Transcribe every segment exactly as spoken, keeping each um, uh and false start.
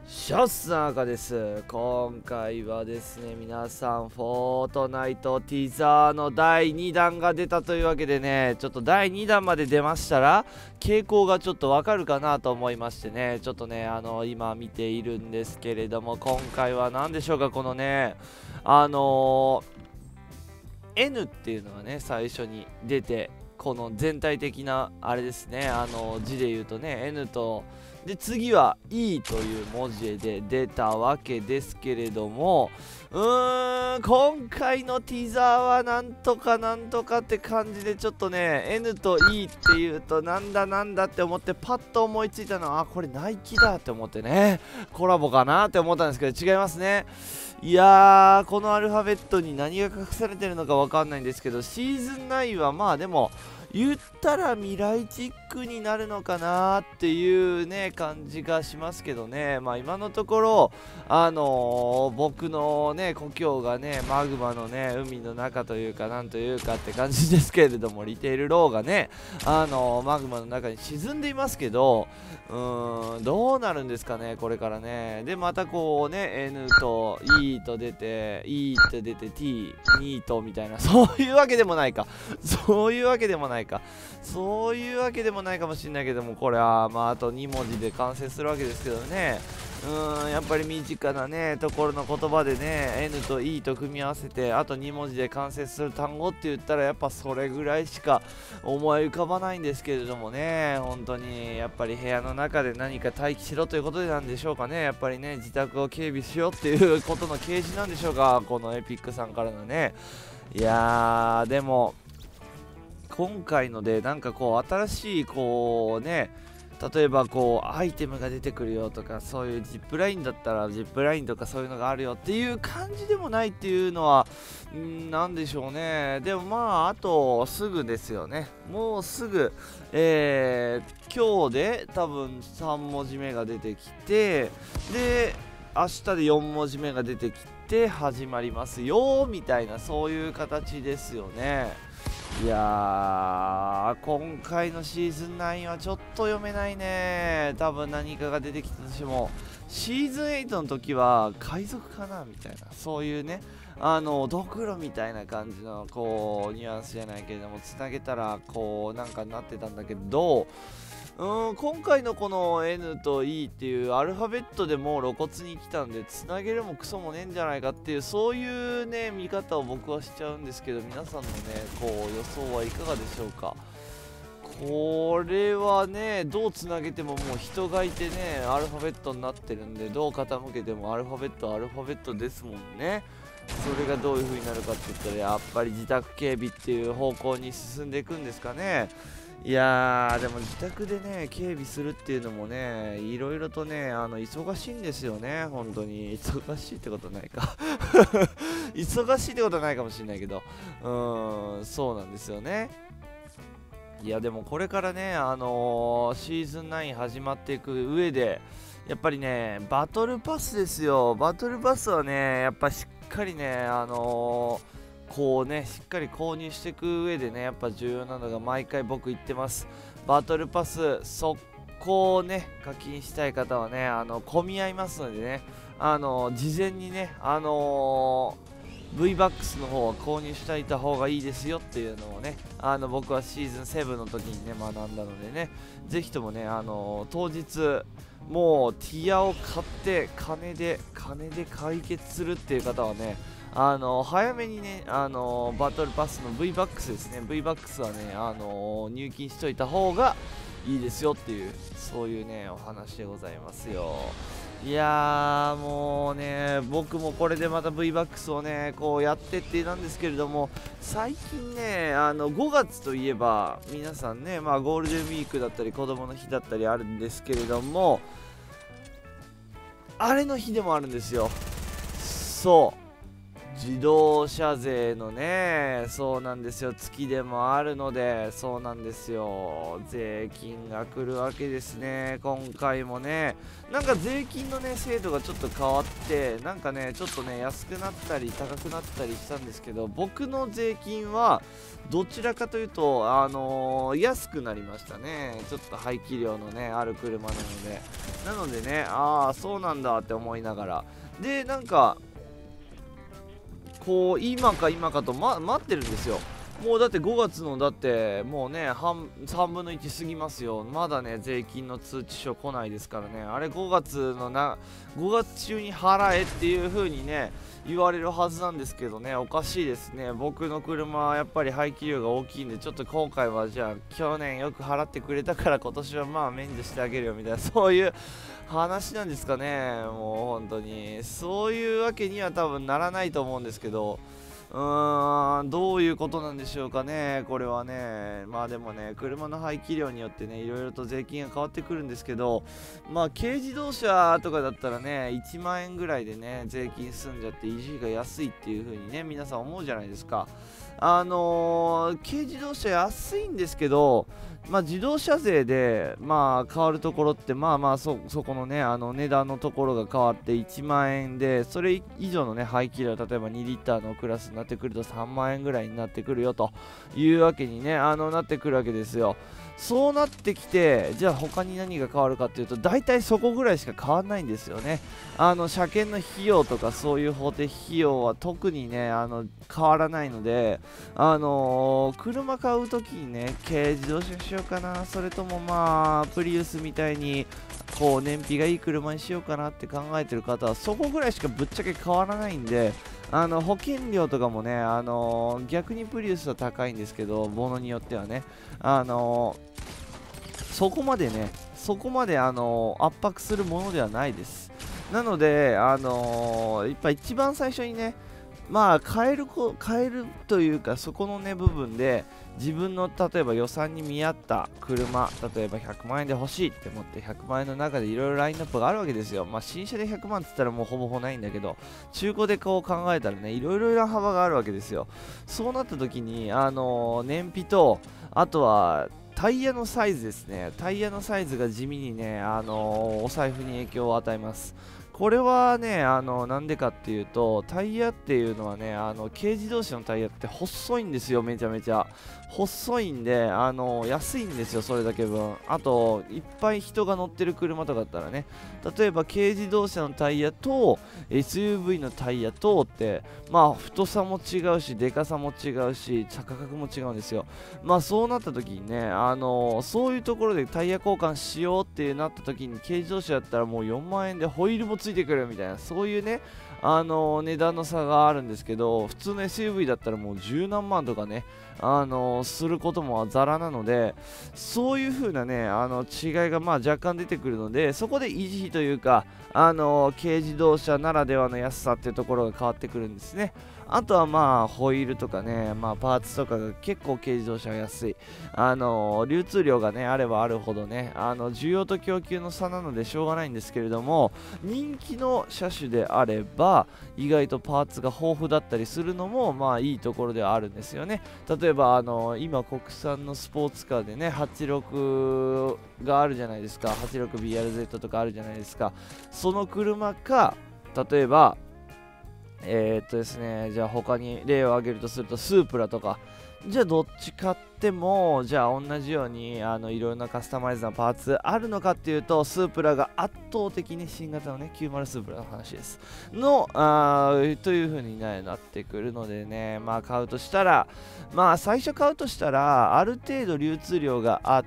シャッスナーカです。今回はですね、皆さん、フォートナイトティザーのだいにだんが出たというわけでね、ちょっとだいにだんまで出ましたら、傾向がちょっとわかるかなと思いましてね、ちょっとね、あの、今見ているんですけれども、今回は何でしょうか、このね、あのー、N っていうのがね、最初に出て、この全体的なあれですね、あの字で言うとね N とで次は E という文字で出たわけですけれども、うーん今回のティザーはなんとかなんとかって感じで、ちょっとね N と E っていうとなんだなんだって思ってパッと思いついたのは、あこれナイキだって思ってね、コラボかなって思ったんですけど違いますね。いやー、このアルファベットに何が隠されてるのかわかんないんですけど、シーズンナインはまあでも言ったら未来チックになるのかなっていうね感じがしますけどね。まあ今のところあのー、僕のね故郷がねマグマのね海の中というかなんというかって感じですけれども、リテールローがねあのー、マグマの中に沈んでいますけど、うーんどうなるんですかねこれからね。でまたこうね N と E と出て E って出て T ニートみたいな、そういうわけでもないかそういうわけでもないかそういうわけでもないかもしれないけども、これはまああとにもじで完成するわけですけどね。うーんやっぱり身近なねところの言葉でね N と E と組み合わせてあとにもじで完成する単語って言ったらやっぱそれぐらいしか思い浮かばないんですけれどもね。本当にやっぱり部屋の中で何か待機しろということでなんでしょうかね。やっぱりね自宅を警備しようっていうことの掲示なんでしょうか、このエピックさんからのね。いやーでも今回のでなんかこう新しいこうね、例えばこうアイテムが出てくるよとか、そういうジップラインだったらジップラインとかそういうのがあるよっていう感じでもないっていうのはんなんでしょうね。でもまああとすぐですよね。もうすぐえー、今日で多分さんもじめが出てきて、で明日でよんもじめが出てきて始まりますよみたいな、そういう形ですよね。いやー今回のシーズンナインはちょっと読めないね。多分何かが出てきたとしても、シーズンエイトの時は海賊かなみたいな、そういうねあのドクロみたいな感じのこうニュアンスじゃないけれども、つなげたらこうなんかなってたんだけど、うーん今回のこの N と E っていうアルファベットでも露骨に来たんで、つなげるもクソもねえんじゃないかっていう、そういうね見方を僕はしちゃうんですけど、皆さんのねこう予想はいかがでしょうか。これはねどうつなげてももう人がいてねアルファベットになってるんで、どう傾けてもアルファベットはアルファベットですもんね。それがどういう風になるかって言ったら、やっぱり自宅警備っていう方向に進んでいくんですかね。いやーでも自宅でね警備するっていうのもねいろいろとねあの忙しいんですよね。本当に忙しいってことないか忙しいってことはないかもしれないけど、うーんそうなんですよね。いやでもこれからねあのー、シーズンナイン始まっていく上でやっぱりねバトルパスですよ。バトルパスはねやっぱしっかりねあのーこうねしっかり購入していく上でねやっぱ重要なのが、毎回僕言ってます、バトルパス速攻をね課金したい方はねあの混み合いますのでね、あの事前にねあのー、V バックスの方は購入しておいた方がいいですよっていうのをねあの僕はシーズンセブンの時にね学んだのでね、ぜひともねあのー、当日もうティアを買って金で金で解決するっていう方はねあの早めにね、あのバトルパスの V バックスですね、V バックスはね、あの入金しといた方がいいですよっていう、そういうね、お話でございますよ。いやー、もうね、僕もこれでまた V バックスをね、こうやってってなんですけれども、最近ね、あのごがつといえば、皆さんね、まあゴールデンウィークだったり、子供の日だったりあるんですけれども、あれの日でもあるんですよ。そう。 自動車税のね、そうなんですよ、月でもあるので、そうなんですよ、税金が来るわけですね。今回もね、なんか税金のね制度がちょっと変わって、なんかねちょっとね安くなったり高くなったりしたんですけど、僕の税金はどちらかというと、あのー安くなりましたね。ちょっと排気量のねある車なので、なのでね、ああそうなんだって思いながら、でなんかこう今か今かと、ま、待ってるんですよ。もうだってごがつのだってもうね半さんぶんのいち過ぎますよ。まだね税金の通知書来ないですからね。あれごがつのなごがつ中に払えっていう風にね言われるはずなんですけどね、おかしいですね。僕の車はやっぱり排気量が大きいんで、ちょっと今回はじゃあ去年よく払ってくれたから今年はまあ免除してあげるよみたいな、そういう話なんですかね。もう本当にそういうわけには多分ならないと思うんですけど、うーん、どういうことなんでしょうかね、これはね。まあでもね、車の排気量によってね、いろいろと税金が変わってくるんですけど、まあ軽自動車とかだったらね、いちまん円ぐらいでね、税金済んじゃって維持費が安いっていう風にね、皆さん思うじゃないですか。あのー、軽自動車安いんですけど、まあ、自動車税で、まあ、変わるところって、まあまあそ、そこのね、あの値段のところが変わっていちまん円で、それ以上のね、排気量、例えばにリッターのクラスになってくるとさんまん円ぐらいになってくるよというわけにね、あのなってくるわけですよ。そうなってきて、じゃあ他に何が変わるかっていうと、大体そこぐらいしか変わらないんですよね。あの車検の費用とかそういう法定費用は特にね、あの変わらないので、あのー車買うときにね、軽自動車にしようかな、それともまあ、プリウスみたいに、こう、燃費がいい車にしようかなって考えてる方は、そこぐらいしかぶっちゃけ変わらないんで、あの保険料とかもね、あのー逆にプリウスは高いんですけど、ものによってはね、あのーそこまでね、そこまで、あのー圧迫するものではないです。なので、あのーやっぱ一番最初にね、まあ変えるこ変えるというか、そこのね部分で自分の例えば予算に見合った車、例えばひゃくまん円で欲しいって思って、ひゃくまん円の中でいろいろラインナップがあるわけですよ。まあ新車でひゃくまんって言ったらもうほぼほぼないんだけど、中古でこう考えたらね、いろいろな幅があるわけですよ。そうなった時に、あのー燃費と、あとはタイヤのサイズですね。タイヤのサイズが地味にね、あのーお財布に影響を与えます。これはね、あの、なんでかっていうと、タイヤっていうのはね、あの、軽自動車のタイヤって細いんですよ、めちゃめちゃ。細いんで、あの、安いんですよ、それだけ分。あと、いっぱい人が乗ってる車とかだったらね、例えば軽自動車のタイヤと エスユーブイ のタイヤとって、まあ、太さも違うし、でかさも違うし、価格も違うんですよ。まあ、そうなった時にね、あの、そういうところでタイヤ交換しようってなった時に、軽自動車だったらもうよんまん円でホイールもついてくるみたいな、そういうね、あの値段の差があるんですけど、普通の エスユーブイ だったらもう十何万とかね、あのすることもザラなので、そういう風なね、あの違いがまあ若干出てくるので、そこで維持費というか、あの軽自動車ならではの安さっていうところが変わってくるんですね。あとはまあホイールとかね、まあ、パーツとかが結構軽自動車は安い。あの流通量がねあればあるほどね、あの需要と供給の差なのでしょうがないんですけれども、人気の車種であれば意外とパーツが豊富だったりするのもまあいいところではあるんですよね。例えばあの今国産のスポーツカーでねはちじゅうろくがあるじゃないですか。 はちじゅうろくビーアールゼット とかあるじゃないですか。その車か、例えばえー、っとですね、じゃあ他に例を挙げるとするとスープラとか、じゃあどっち買っても、じゃあ同じようにあのいろんなカスタマイズなパーツあるのかっていうと、スープラが圧倒的に新型のねきゅうじゅうスープラの話ですのあーという風に、ね、なってくるのでね、まあ買うとしたら、まあ最初買うとしたらある程度流通量があって、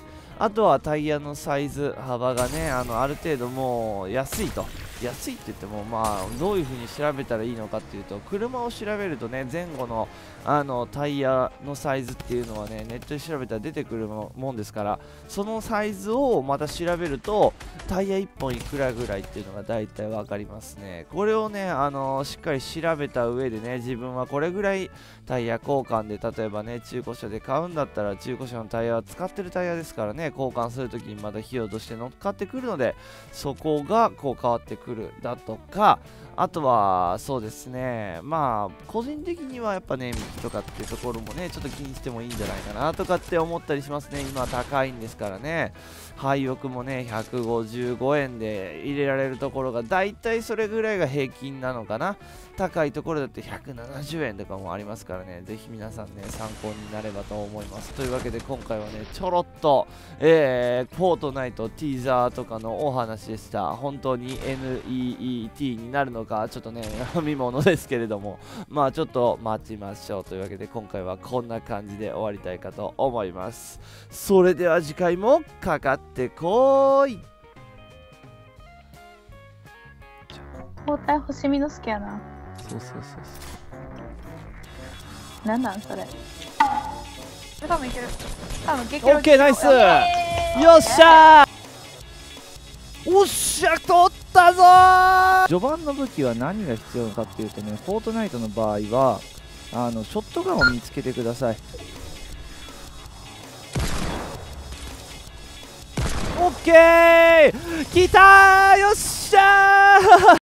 あとはタイヤのサイズ幅がね、あのある程度もう安いと。安いって言っても、まあ、どういう風に調べたらいいのかっていうと、車を調べるとね、前後のあのタイヤのサイズっていうのはね、ネットで調べたら出てくるももんですから、そのサイズをまた調べると、タイヤいっぽんいくらぐらいっていうのが大体わかりますね。これをね、あのしっかり調べた上でね、自分はこれぐらいタイヤ交換で、例えばね、中古車で買うんだったら、中古車のタイヤは使ってるタイヤですからね、 交換するときにまた費用として乗っかってくるので、そこがこう変わってくるだとか、あとはそうですね、まあ個人的にはやっぱね、ミキとかっていうところもねちょっと気にしてもいいんじゃないかなとかって思ったりしますね。今高いんですからね。廃屋もねひゃくごじゅうごえんで入れられるところがだいたいそれぐらいが平均なのかな。高いところだってひゃくななじゅうえんとかもありますからね、ぜひ皆さんね参考になればと思います。というわけで今回はねちょろっと、えー、フォートナイトティーザーとかのお話でした。本当に ネット になるのかちょっとね見ものですけれども、まあちょっと待ちましょう。というわけで今回はこんな感じで終わりたいかと思います。それでは次回もかかってこーい。 包帯星見の好きやな。 そうそうそうそう。なんなんそれ。多分いける。多分激オッケーナイス。よっしゃー。おっしゃ取ったぞー。 序盤の武器は何が必要かっていうとね、フォートナイトの場合はあのショットガンを見つけてください。 オッケーきたー。よっしゃー